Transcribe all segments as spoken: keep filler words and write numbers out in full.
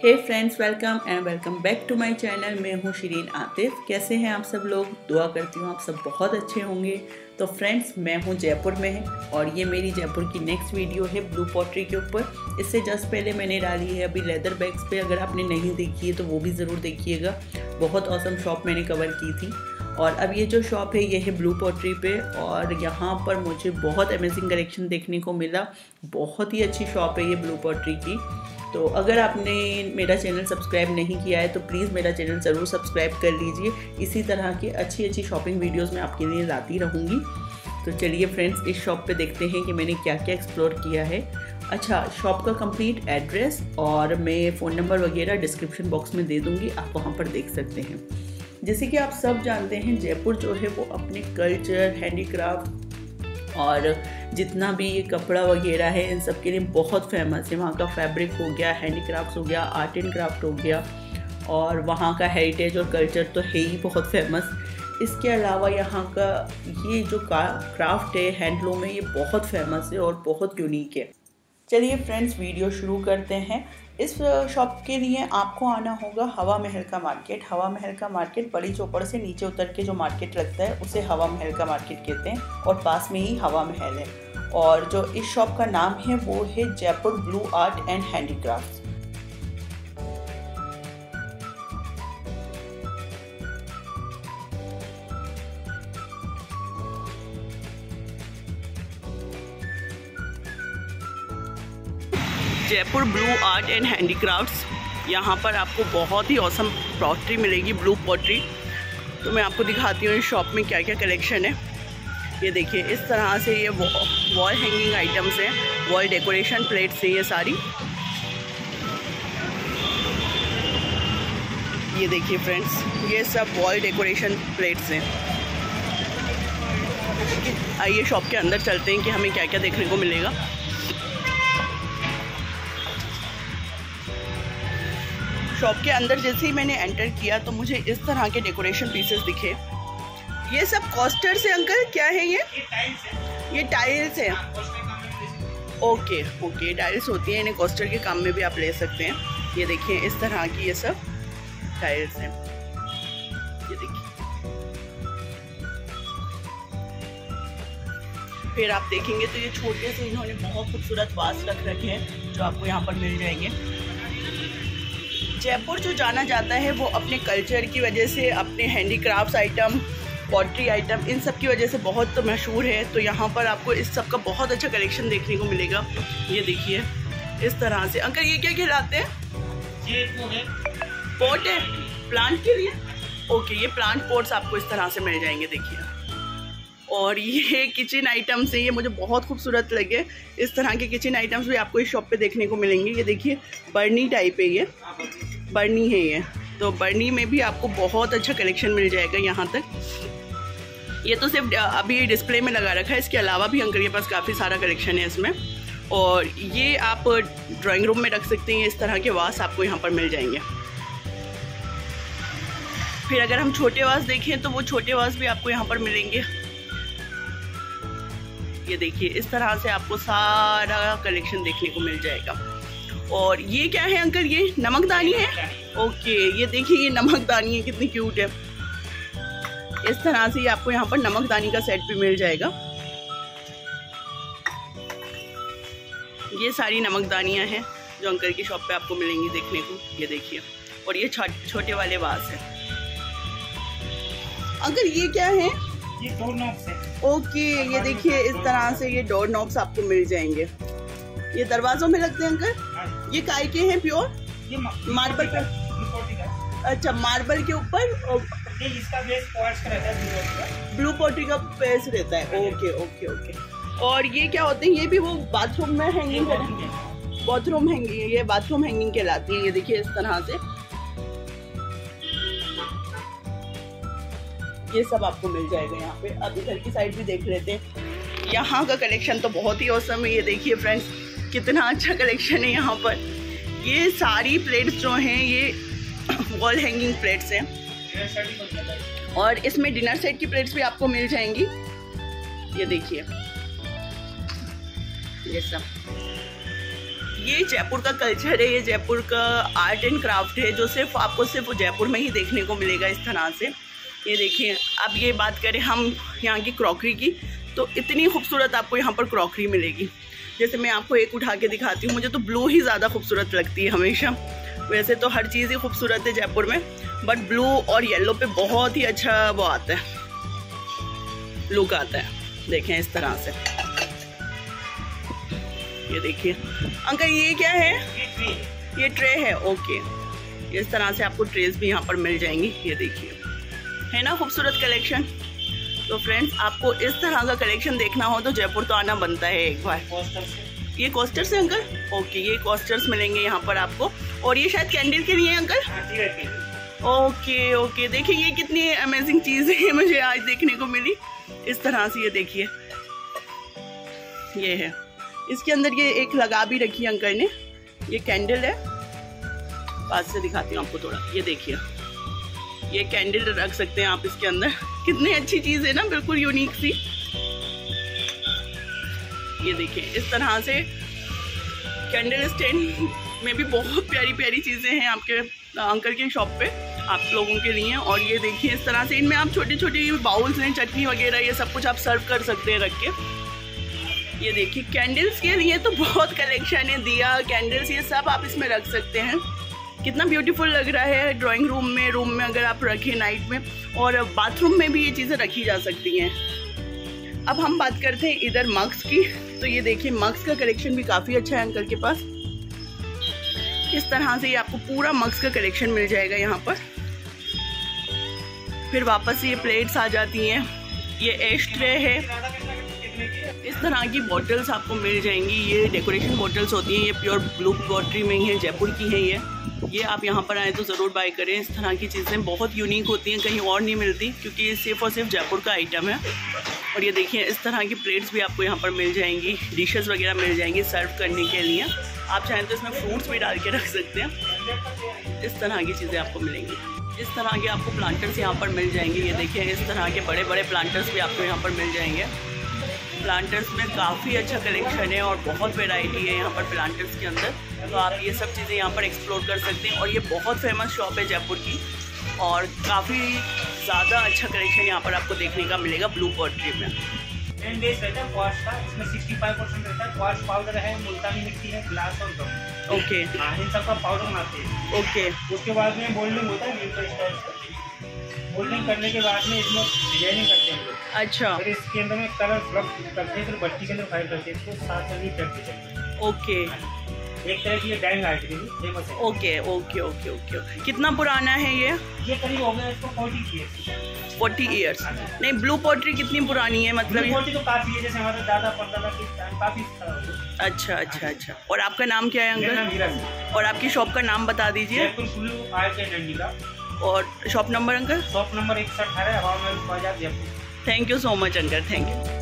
Hey friends, welcome and welcome back to my channel. मैं हूँ शिरीन आतिफ। कैसे हैं आप सब लोग? दुआ करती हूँ आप सब बहुत अच्छे होंगे। तो फ्रेंड्स, मैं हूँ जयपुर में है और ये मेरी जयपुर की नेक्स्ट वीडियो है ब्लू पॉटरी के ऊपर। इससे जस्ट पहले मैंने डाली है अभी लेदर बैग्स पे, अगर आपने नहीं देखी है तो वो भी ज़रूर देखिएगा। बहुत औसम शॉप मैंने कवर की थी। और अब ये जो शॉप है ये है ब्लू पॉटरी पे और यहाँ पर मुझे बहुत अमेजिंग कलेक्शन देखने को मिला। बहुत ही अच्छी शॉप है ये ब्लू पॉटरी की। तो अगर आपने मेरा चैनल सब्सक्राइब नहीं किया है तो प्लीज़ मेरा चैनल ज़रूर सब्सक्राइब कर लीजिए। इसी तरह की अच्छी अच्छी शॉपिंग वीडियोस मैं आपके लिए लाती रहूँगी। तो चलिए फ्रेंड्स, इस शॉप पे देखते हैं कि मैंने क्या क्या एक्सप्लोर किया है। अच्छा, शॉप का कंप्लीट एड्रेस और मैं फ़ोन नंबर वगैरह डिस्क्रिप्शन बॉक्स में दे दूँगी, आप वहाँ पर देख सकते हैं। जैसे कि आप सब जानते हैं, जयपुर जो है वो अपने कल्चर, हैंडीक्राफ्ट और जितना भी ये कपड़ा वगैरह है इन सब के लिए बहुत फेमस है। वहाँ का फैब्रिक हो गया, हैंडीक्राफ्ट्स हो गया, आर्ट एंड क्राफ्ट हो गया और वहाँ का हेरिटेज और कल्चर तो है ही बहुत फेमस। इसके अलावा यहाँ का ये जो क्राफ्ट है, हैंडलूम है, ये बहुत फेमस है और बहुत यूनिक है। चलिए फ्रेंड्स, वीडियो शुरू करते हैं। इस शॉप के लिए आपको आना होगा हवा महल का मार्केट। हवा महल का मार्केट बड़ी चौपड़ से नीचे उतर के जो मार्केट लगता है उसे हवा महल का मार्केट कहते हैं और पास में ही हवा महल है। और जो इस शॉप का नाम है वो है Jaipur blue art and handicrafts. Jaipur blue art and handicrafts, यहाँ पर आपको बहुत ही औसम पॉटरी मिलेगी, ब्लू पॉटरी। तो मैं आपको दिखाती हूँ इस शॉप में क्या क्या कलेक्शन है। ये देखिए, इस तरह से ये वॉल हैंगिंग आइटम्स हैं, वॉल डेकोरेशन प्लेट्स है ये सारी। ये देखिए फ्रेंड्स, ये सब वॉल डेकोरेशन प्लेट्स हैं। आइए शॉप के अंदर चलते हैं कि हमें क्या क्या देखने को मिलेगा। शॉप के अंदर जैसे ही मैंने एंटर किया तो मुझे इस तरह के डेकोरेशन पीसेस दिखे। ये सब कॉस्टर्स है अंकल, क्या है ये? ये टाइल्स है। ओके ओके, टाइल्स होती हैं, इन्हें कॉस्टर के काम में भी आप ले सकते हैं। ये देखिए, इस तरह की ये सब टाइल्स हैं। ये देखिए, फिर आप देखेंगे तो ये छोटे से इन्होंने बहुत खूबसूरत वास रख रखे हैं जो आपको यहाँ पर मिल जाएंगे। जयपुर जो जाना जाता है वो अपने कल्चर की वजह से, अपने हैंडीक्राफ्ट्स आइटम, पॉटरी आइटम, इन सब की वजह से बहुत तो मशहूर है। तो यहाँ पर आपको इस सब का बहुत अच्छा कलेक्शन देखने को मिलेगा। ये देखिए, इस तरह से। अंकल ये क्या खिलाते हैं? ये पॉट है प्लांट के लिए। ओके, ये प्लांट पॉट्स आपको इस तरह से मिल जाएंगे। देखिए, और ये किचन आइटम्स है, ये मुझे बहुत खूबसूरत लगे। इस तरह के किचन आइटम्स भी आपको इस शॉप पे देखने को मिलेंगे। ये देखिए, बर्नी टाइप है, ये बर्नी है ये। तो बर्नी में भी आपको बहुत अच्छा कलेक्शन मिल जाएगा यहाँ तक। ये तो सिर्फ अभी डिस्प्ले में लगा रखा है, इसके अलावा भी अंकल के पास काफ़ी सारा कलेक्शन है इसमें। और ये आप ड्राइंग रूम में रख सकते हैं। इस तरह के वास आपको यहाँ पर मिल जाएंगे। फिर अगर हम छोटे वास देखें तो वो छोटे वास भी आपको यहाँ पर मिलेंगे। ये देखिए, इस तरह से आपको सारा कलेक्शन देखने को मिल जाएगा। और ये क्या है अंकल? ये नमकदानी है। ओके, ये देखिए, ये नमकदानी है, कितनी क्यूट है। इस तरह से आपको यहाँ पर नमकदानी का सेट भी मिल जाएगा। ये सारी नमकदानियाँ हैं जो अंकल की शॉप पे आपको मिलेंगी देखने को। ये देखिए, और ये छोटे वाले वास है। अंकल ये क्या है? ये डोर नॉब्स है। ओके, ये देखिए, इस तरह से ये डोर नॉब्स आपको मिल जाएंगे। ये दरवाजों में लगते हैं अंकल? ये काय के हैं? प्योर मार्बल पे? अच्छा, मार्बल के ऊपर। ये इसका बेस क्वार्ट्ज का रहता है, ब्लू पॉटरी का बेस रहता है। Okay okay okay. और ये क्या होते हैं? ये भी वो बाथरूम में हैंगिंग है, बाथरूम हैंगिंग, ये बाथरूम हैंगिंग कहलाती है। ये देखिए, इस तरह से ये सब आपको मिल जाएगा यहाँ पे। अब इधर की साइड भी देख लेते हैं। यहाँ का कलेक्शन तो बहुत ही औसम है। ये देखिए फ्रेंड्स, कितना अच्छा कलेक्शन है यहाँ पर। ये सारी प्लेट्स जो हैं ये वॉल हैंगिंग प्लेट्स हैं और इसमें डिनर सेट की प्लेट्स भी आपको मिल जाएंगी। ये देखिए, ये सब ये जयपुर का कल्चर है, ये जयपुर का आर्ट एंड क्राफ्ट है जो सिर्फ आपको सिर्फ जयपुर में ही देखने को मिलेगा इस तरह से। ये देखिए, अब ये बात करें हम यहाँ की क्रॉकरी की, तो इतनी खूबसूरत आपको यहाँ पर क्रॉकरी मिलेगी। जैसे मैं आपको एक उठा के दिखाती हूँ, मुझे तो ब्लू ही ज़्यादा खूबसूरत लगती है हमेशा। वैसे तो हर चीज़ ही खूबसूरत है जयपुर में, बट ब्लू और येलो पे बहुत ही अच्छा वो आता है, लुक आता है। देखें इस तरह से, ये देखिए अंकल ये क्या है? ये ट्रे ये ट्रे है, ओके। इस तरह से आपको ट्रेस भी यहाँ पर मिल जाएंगी। ये देखिए, है ना खूबसूरत कलेक्शन। तो फ्रेंड्स, आपको इस तरह का कलेक्शन देखना हो तो जयपुर तो आना बनता है एक बार। ये कोस्टर्स है अंकल, ओके। ये कोस्टर्स मिलेंगे यहाँ पर आपको, और ये शायद कैंडल के लिए है अंकल। ओके ओके, देखिए ये कितनी अमेजिंग चीज़ है, मुझे आज देखने को मिली इस तरह से। ये देखिए, ये है, इसके अंदर ये एक लगा भी रखी है अंकल ने। ये कैंडल है, पास से दिखाती हूँ आपको थोड़ा। ये देखिए, ये कैंडल रख सकते हैं आप इसके अंदर। कितनी अच्छी चीज़ है ना, बिल्कुल यूनिक सी। ये देखिए, इस तरह से कैंडल स्टैंड में भी बहुत प्यारी प्यारी चीज़ें हैं आपके अंकल की शॉप पे आप लोगों के लिए। और ये देखिए, इस तरह से इनमें आप छोटी छोटी बाउल्स हैं, चटनी वगैरह, ये सब कुछ आप सर्व कर सकते हैं रख के। ये देखिए, कैंडल्स के लिए तो बहुत कलेक्शन है, दिया कैंडल्स ये सब आप इसमें रख सकते हैं। कितना ब्यूटीफुल लग रहा है ड्राइंग रूम में, रूम में अगर आप रखें नाइट में, और बाथरूम में भी ये चीज़ें रखी जा सकती हैं। अब हम बात करते हैं इधर मग्स की। तो ये देखिए, मग्स का कलेक्शन भी काफ़ी अच्छा है अंकल के पास। इस तरह से ये आपको पूरा मग्स का कलेक्शन मिल जाएगा यहाँ पर। फिर वापस ये प्लेट्स आ जाती हैं। ये एश ट्रे है, इस तरह की बॉटल्स आपको मिल जाएंगी। ये डेकोरेशन बॉटल्स होती हैं, ये प्योर ब्लू पॉटरी में ही है, जयपुर की है ये। ये आप यहाँ पर आए तो ज़रूर बाय करें। इस तरह की चीज़ें बहुत यूनिक होती हैं, कहीं और नहीं मिलती, क्योंकि ये सिर्फ और सिर्फ जयपुर का आइटम है। और ये देखिए, इस तरह की प्लेट्स भी आपको यहाँ पर मिल जाएंगी, डिशेस वगैरह मिल जाएंगी सर्व करने के लिए। आप चाहें तो इसमें फ्रूट्स भी डाल के रख सकते हैं। इस तरह की चीज़ें आपको मिलेंगी। इस तरह के आपको प्लांटर्स यहाँ पर मिल जाएंगे। ये देखिए, इस तरह के बड़े बड़े प्लांटर्स भी आपको यहाँ पर मिल जाएंगे। प्लांटर्स में काफ़ी अच्छा कलेक्शन है और बहुत वैरायटी है यहाँ पर प्लांटर्स के अंदर। तो आप ये सब चीज़ें यहाँ पर एक्सप्लोर कर सकते हैं। और ये बहुत फेमस शॉप है जयपुर की, और काफ़ी ज़्यादा अच्छा कलेक्शन यहाँ पर आपको देखने का मिलेगा ब्लू पॉटरी में। मेन बेस रहता है क्वार्ट्ज का, इसमें पैंसठ परसेंट रहता है। क्वार्ट्ज पाउडर है, मुल्तानी मिट्टी है, ग्लास और गम। ओके, हाँ, इन सब का पाउडर बनाते हैं। ओके। उसके बाद में मोल्डिंग होता है, मोल्डिंग करने के बाद में इसमें डिजाइनिंग करते हैं। अच्छा, फिर इसके अंदर में कलर रब करते हैं, फिर भट्टी के अंदर फ्राई करते हैं इसको, सात सौ लीटर करते। ओके, एक तरह की ये डाइंग आर्ट की फेमस है। Okay okay okay okay. कितना पुराना है ये? ये करीब हो गया इसको फोर्टी ईयर्स। फोर्टी ईयर्स नहीं, ब्लू पॉटरी कितनी पुरानी है मतलब? ब्लू पॉटरी तो काफी है, जैसे हमारे दादा परदादा के टाइम काफी। अच्छा अच्छा अच्छा। और आपका नाम क्या है मेरा नाम अंकल? हीरा है। और आपकी शॉप का नाम बता दीजिए। जयपुर ब्लू आर्ट एंड डंडीला। और shop number uncle? Shop number एक सौ अठारह Hawa Mahal Bazaar Jaipur. Thank you so much uncle, thank you.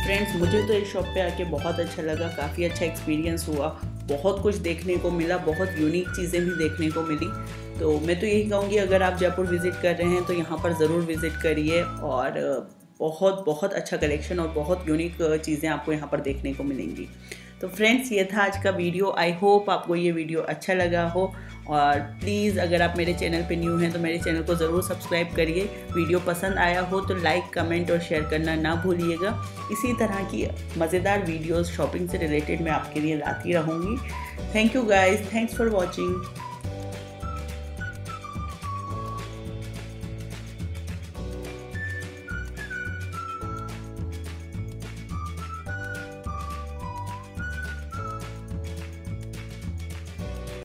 Friends मुझे तो इस शॉप पे आके बहुत अच्छा लगा, काफ़ी अच्छा एक्सपीरियंस हुआ, बहुत कुछ देखने को मिला, बहुत यूनिक चीज़ें भी देखने को मिली। तो मैं तो यही कहूँगी अगर आप जयपुर विज़िट कर रहे हैं तो यहाँ पर ज़रूर विज़िट करिए और बहुत बहुत अच्छा कलेक्शन और बहुत यूनिक चीज़ें आपको यहाँ पर देखने को मिलेंगी। तो फ्रेंड्स ये था आज का वीडियो। आई होप आपको ये वीडियो अच्छा लगा हो और प्लीज़ अगर आप मेरे चैनल पे न्यू हैं तो मेरे चैनल को ज़रूर सब्सक्राइब करिए। वीडियो पसंद आया हो तो लाइक कमेंट और शेयर करना ना भूलिएगा। इसी तरह की मज़ेदार वीडियोस शॉपिंग से रिलेटेड मैं आपके लिए लाती रहूँगी। Thank you guys, thanks for watching.